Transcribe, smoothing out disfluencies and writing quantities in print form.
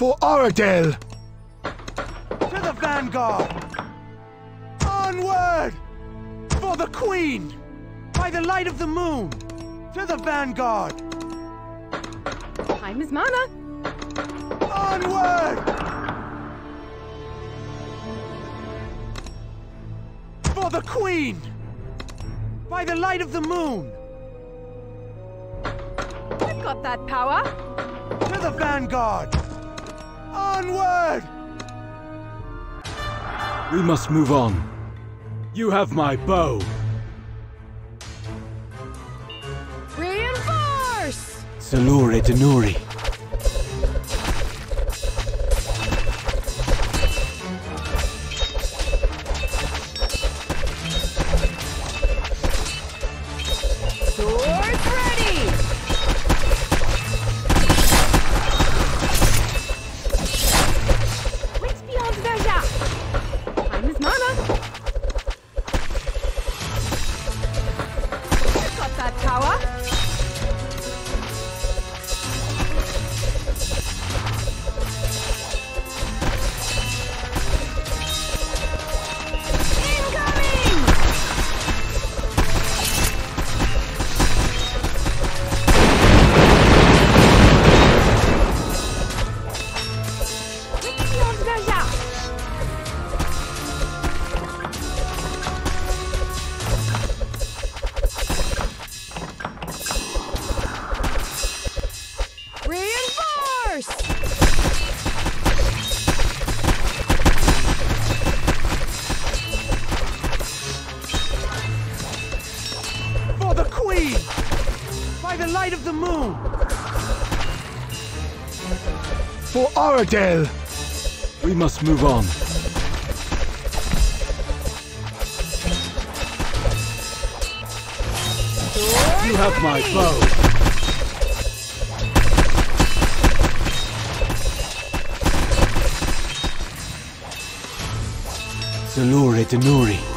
For Aradale! To the vanguard! Onward! For the Queen! By the light of the moon! To the vanguard! Time is mana! Onward! For the Queen! By the light of the moon! I've got that power! To the vanguard! Onward! We must move on. You have my bow. Reinforce! Salure Denuri. Swords ready! Wait beyond Verja! Time is mana! I've got that power! Incoming! Wait beyond Verja! Reinforce! For the Queen! By the light of the moon! For Aradale! We must move on. Swords You have my ready! bow. Salure Denuri.